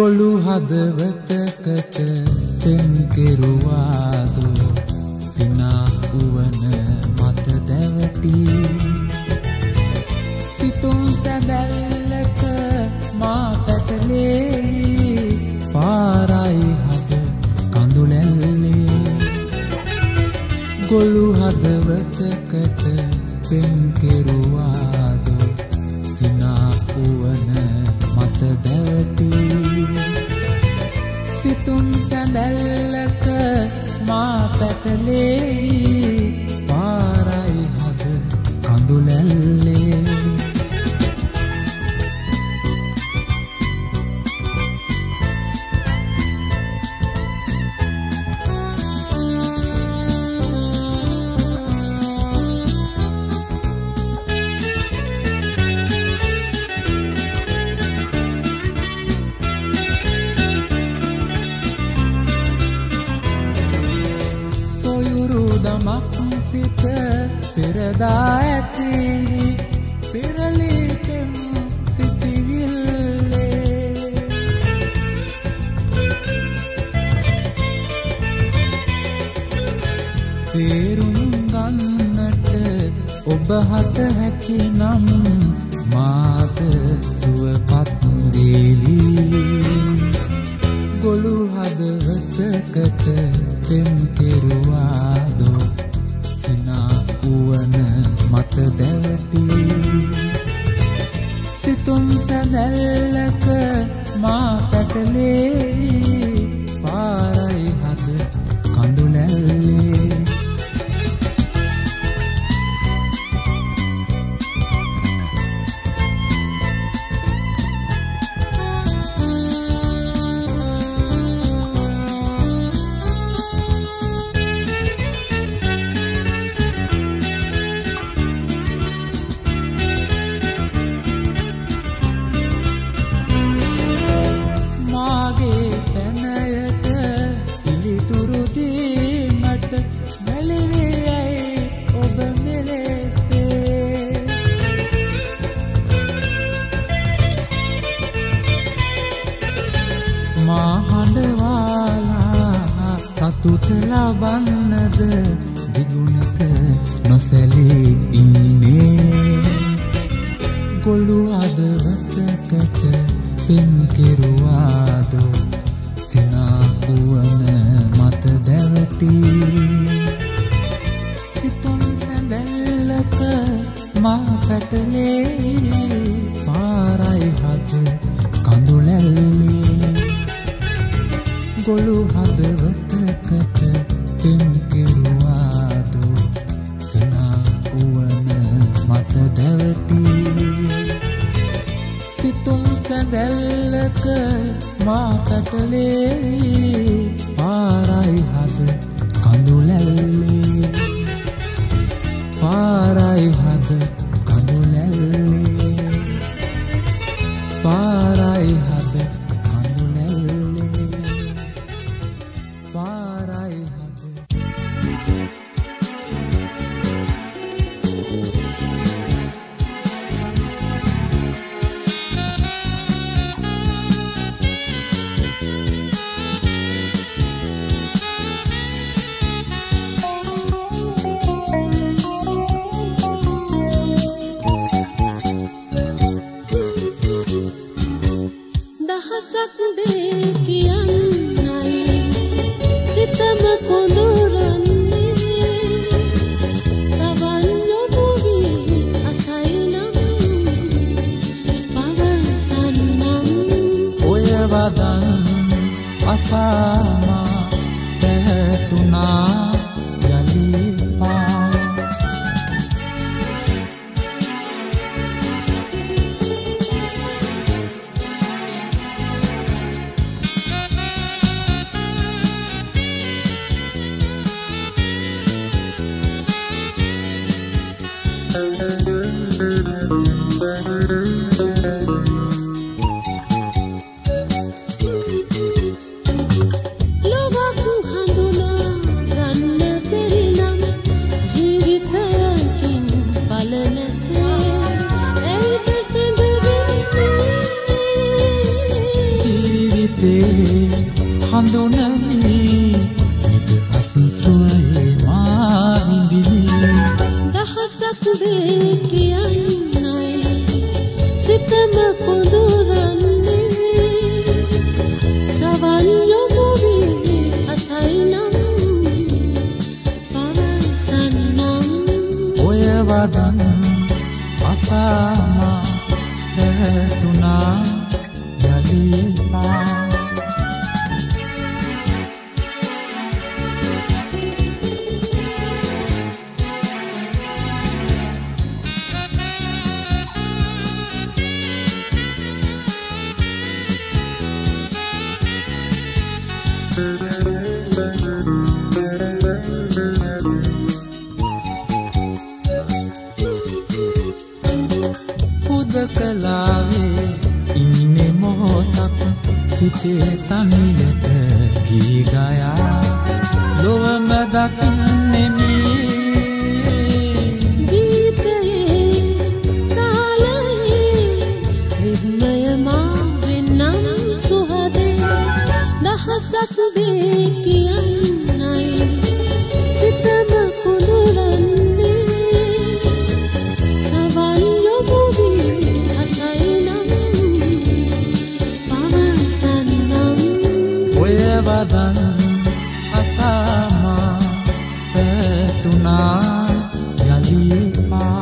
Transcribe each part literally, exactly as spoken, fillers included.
ගොළු හදවතකට පෙම් කෙරුවාදු පිනා උවන මත දැවටි සිතුම් සැදැල්ලක මා පැටලේ පාරයි හද කඳුලැල්ලේ ගොළු හදවතකට පෙම් කෙරුවාදු පිනා උවන මත දැවටි සිතුම් සැදැල්ලක මා පැටලේ පාරයි හද කඳුලැල්ලේ පෙරදා ඇති පෙරලිටම සිතිවිල්ලේ තේරුම් ගන්නට ඔබ හට හැකි නම් මාද සුවපත් වේලි ගොළු හදවතකට පෙම් කෙරුවාදෝ සිනා උවන මත දැවටි සිතුම් සැදැල්ලක මා පැටලේ පාරයි හද කඳුලැල්ලේ සතුට ලබන්නද දිගුණක නොසැලී ඉන්නේ ගොළු හදවතකට පෙම් කෙරුවාදෝ සිනා උවන මත දැවටි සිතුම් සැදැල්ලක මා පැටලේ පාරයි හද කඳුලැල්ලේ ගොළු හදවතකට පෙම් කෙරුවාදෝ සිනා උවන මත දැවටි සිතුම් සැදැල්ලක මා පැටලේ පාරයි හද කඳුලැල්ලේ පාරයි හද කඳුලැල්ලේ පාරයි හද Loba ku handuna හඳුනමි නිදහස් සුවය මා විඳිමි දහසක් දේ කියන්නයි සිතම පොදුරන්නේ සවන් යොමු වී අසයිනම් පවසන්නම් ඔය වදන් අසාමා පැතුනා යලිපා හුදකලාවේ ඉන්නේ මොහොතක් සිතේ තනියට ගී ගයා ලොවම දකින්නෙමි ගීතයේ තාලයේ රිද්මය මා වෙන්නම් සුහදේ දහසක් දේ කියන්නයි සිතම පොදුරන්නේ සවන් යොමු වී අසයිනම් පවසන්නම් ඔය වදන් අසාමා පැතුනා යලිපා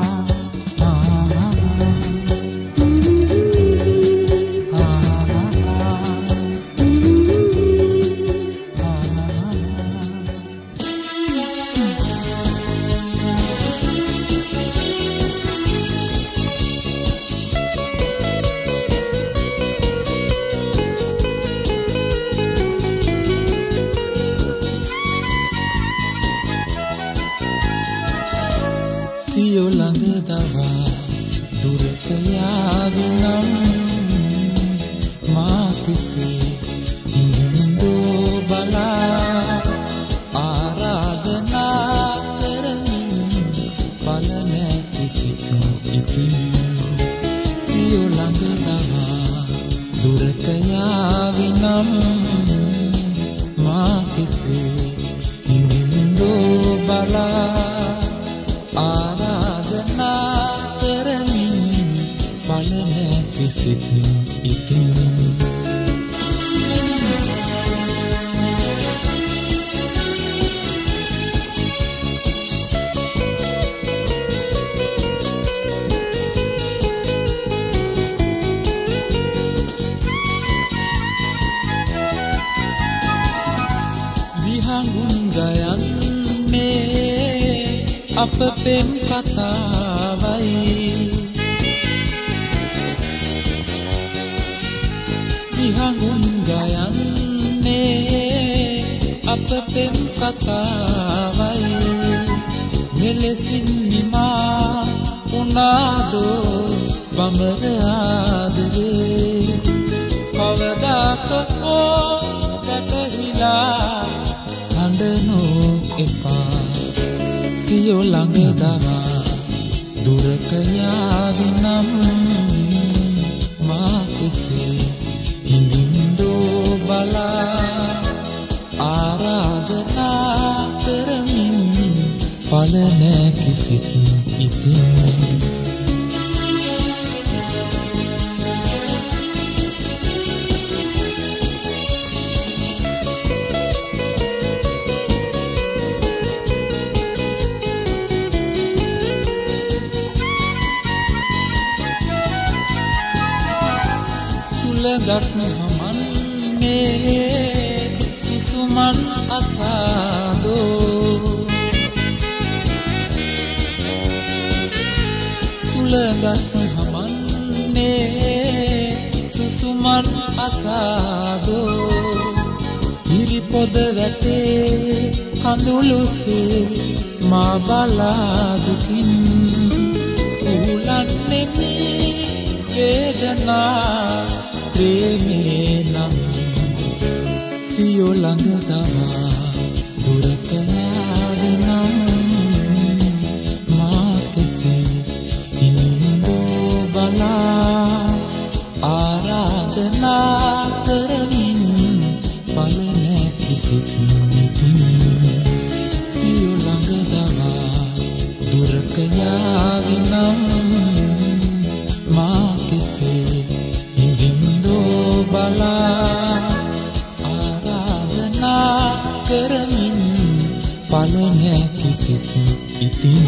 සියෝ ළඟ දවා දුරක යාවිනම් මා කෙසේ හිඳින්දෝ බලා ආරාධනා කරමින් පල නැති සිටු ඉතින් සියෝ ළඟ දවා දුරක යාවිනම් මා කෙසේ හිඳින්දෝ බලා ආරාධනා කරමින් පල නැති සිත් ඉතින් විහඟුන් ගයන්නේ අප පෙම් කතාවයි විහඟුන් ගයන්නේ අප පෙම් කතාවයි මෙලෙසින් නිමා උනාදෝ බඹර ආදරේ කවදාක හෝ පැටහිලා හඬනෝ එපා සියෝ ළඟ දවා දුරක යාවිනම් මා කෙසේ හිඳින්දෝ බලා ආරාධනා කරමින් පල නැති සිත් ඉතින් සුළඟක් හමන්නේ සුසුමන් අසාදෝ සුළඟක් හමන්නේ සුසුමන් අසාදෝ හිරිපොද වැටේ කඳුළුසේ මා බලා දුකින් උහුලන්නේ වේදනා ප්‍රේමේ නම් සියෝ ළඟ දවා දුරක යාවිනම් මා කෙසේ හිඳින්දෝ බලා ආරාධනා කරමින් පල කරමින් පල නැති සිත් ඉතින්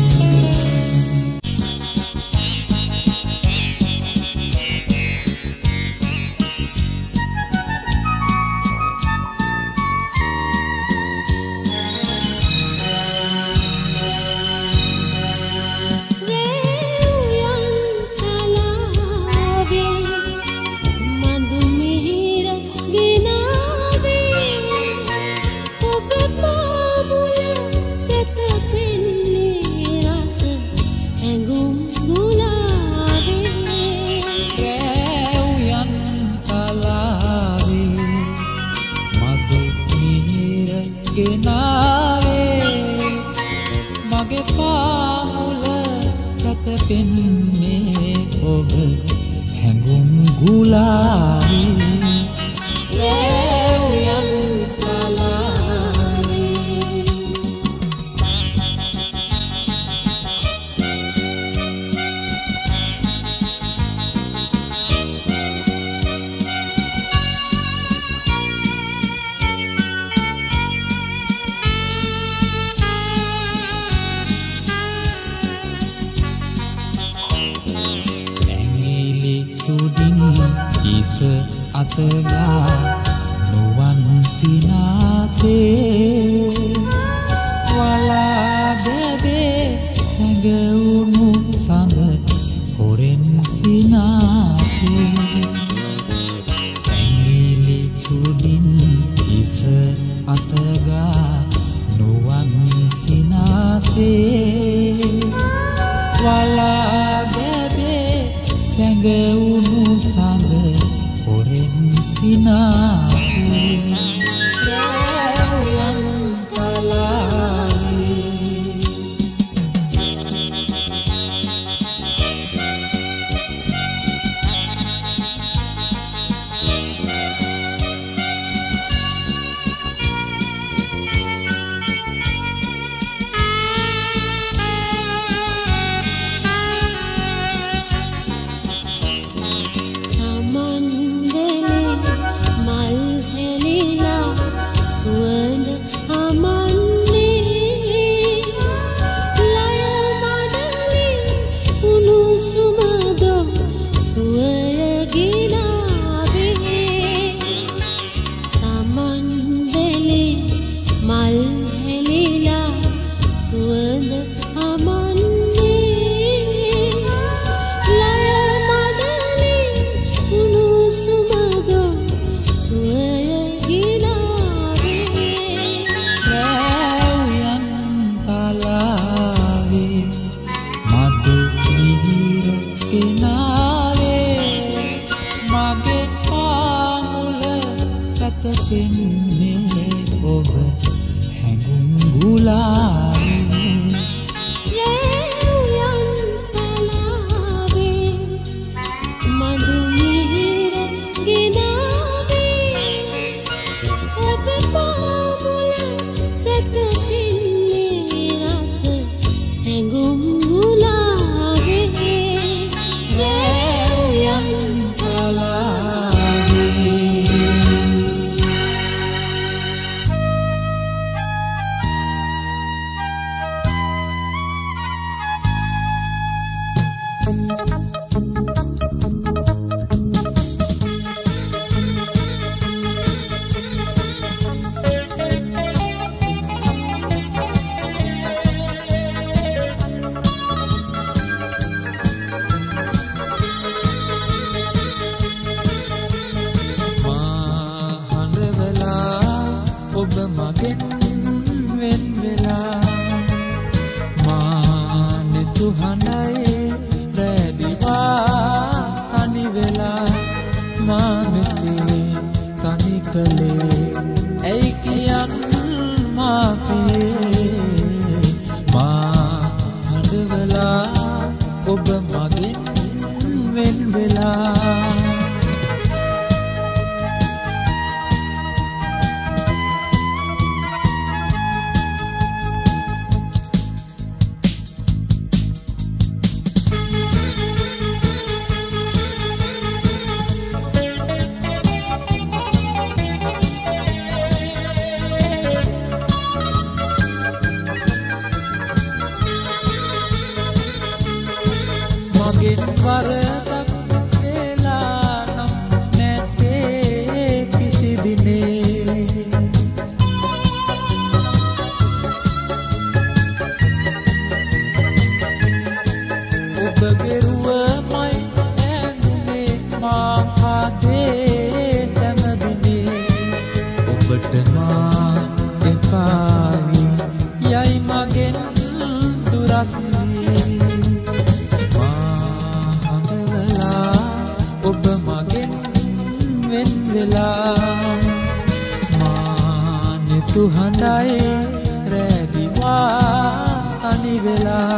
නිතු හඬයි රැදිවා තනි වෙලා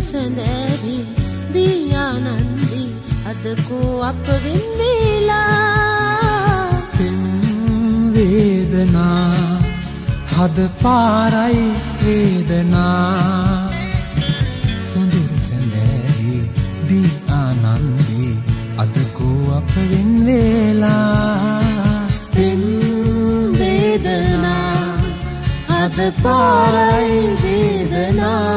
සඳැවි දී ආනන්දි අද කෝ අප වෙන් වේලා පෙම් වේදනා හද පාරයි වේදනා සොඳුරු සඳැවි දී ආනන්දි අද කෝ අප වෙන් වේලා පෙම් වේදනා හද පාරයි වේදනා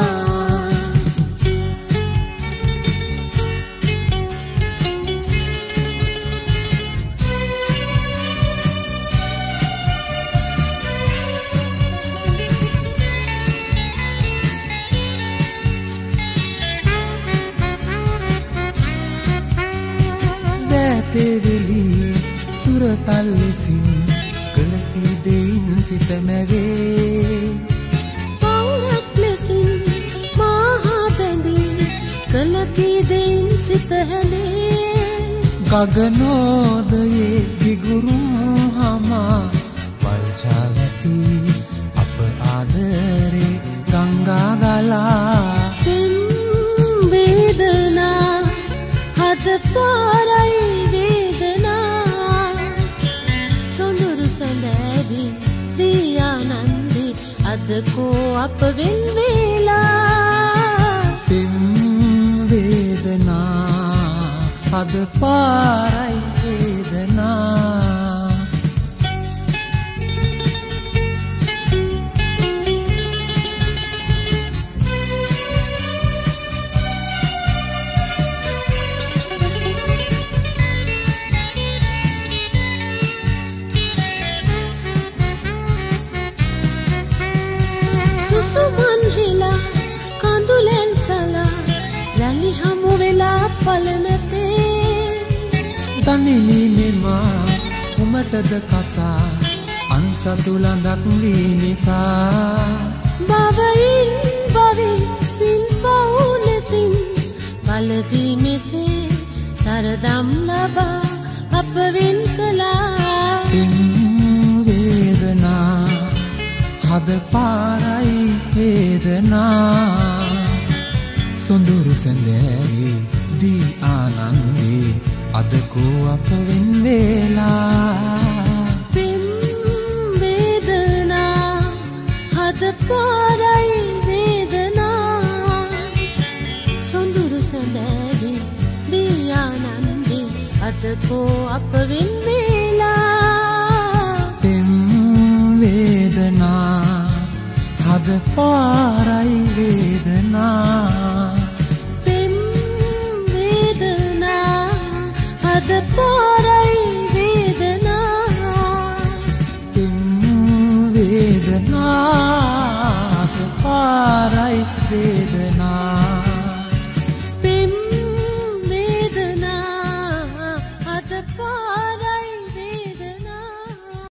තෙරලි සුරතල් ලෙසින් කලකි දෙයින් සිත මැවේ පවුරක් ලෙසින් මහා බැඳී කලකි දෙයින් සිත හැලේ ගගනෝදයේ විගුරුම් හමා වල්ශාවති අප ආදරේ ගංගා ගලා පෙම් වේදනා හද පාරයි දී ආනන්දි අද කෝ අප වෙන් වේලා පෙම් වේදනා හද පාරයි වේදනා සුමන් හිලා කඳුලෙන් සලා යලි හමු වෙලා පලනතේ දනිමි මෙමා කුමටද කතා අන්සතු ලඳක් වී නිසා බවයින් බවි පින් පවු ලෙසින් බලදී මෙසේ සරදම් ලබා අප වෙන් කළා පෙම් වේදනා හද පාරයි වේදනා සොඳුරු සඳැවි දී ආනන්දි අද කෝ අප වෙන් වේලා පෙම් වේදනා හද පාරයි වේදනා සොඳුරු සඳැවි දී ආනන්දි අද කෝ අප වෙන් වේලා පෙම් වේදනා හද පාරයි වේදනා පෙම් වේදනා හද පාරයි වේදනා පෙම් වේදනා හද පාරයි වේදනා